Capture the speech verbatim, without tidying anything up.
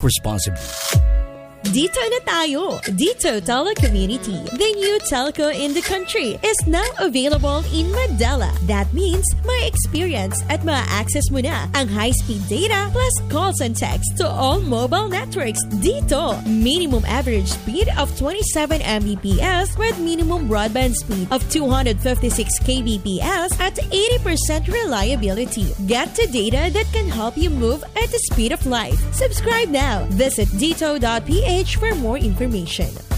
responsibly. Dito na tayo. Dito Telecommunity, the new telco in the country, is now available in Mandala. That means may experience at ma-access mo na ang high-speed data plus calls and texts to all mobile networks dito. Minimum average speed of twenty-seven megabits per second with minimum broadband speed of two hundred fifty-six kilobits per second at eighty percent reliability. Get the data that can help you move at the speed of light. Subscribe now. Visit dito dot p h for more information.